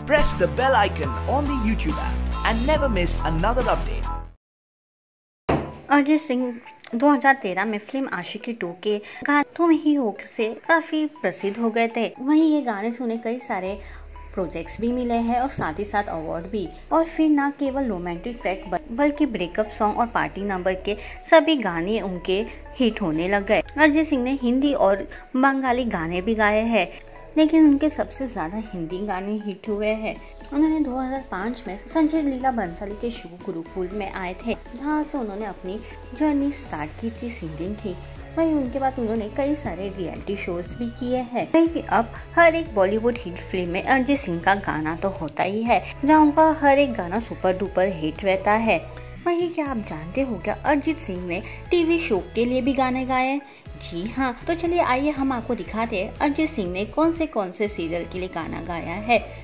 Press the bell icon on the YouTube app and never miss another update. Arijit Singh 2013 में film आशिकी 2 के गाने तुम ही हो से काफी प्रसिद्ध हो गए थे। वहीं ये गाने सुने कई सारे प्रोजेक्ट्स भी मिले हैं और साथ ही साथ अवार्ड भी। और फिर ना केवल रोमांटिक ट्रैक बल्कि ब्रेकअप सॉन्ग और पार्टी नंबर के सभी गाने उनके हिट होने लग गए। अरिजीत सिंह ने हिंदी और बंगाली गाने भी गाए हैं, लेकिन उनके सबसे ज्यादा हिंदी गाने हिट हुए हैं। उन्होंने 2005 में संजय लीला बंसाली के शो गुरुकुल में आए थे, जहाँ से उन्होंने अपनी जर्नी स्टार्ट की थी सिंगिंग की। वहीं उनके बाद उन्होंने कई सारे रियलिटी शोज भी किए हैं। वहीं अब हर एक बॉलीवुड हिट फिल्म में अरिजीत सिंह का गाना तो होता ही है, जहाँ उनका हर एक गाना सुपर डुपर हिट रहता है। वहीं क्या आप जानते हो क्या अरिजीत सिंह ने टीवी शो के लिए भी गाने गाए? जी हाँ, तो चलिए आइए हम आपको दिखाते हैं अरिजीत सिंह ने कौन से सीरियल के लिए गाना गाया है।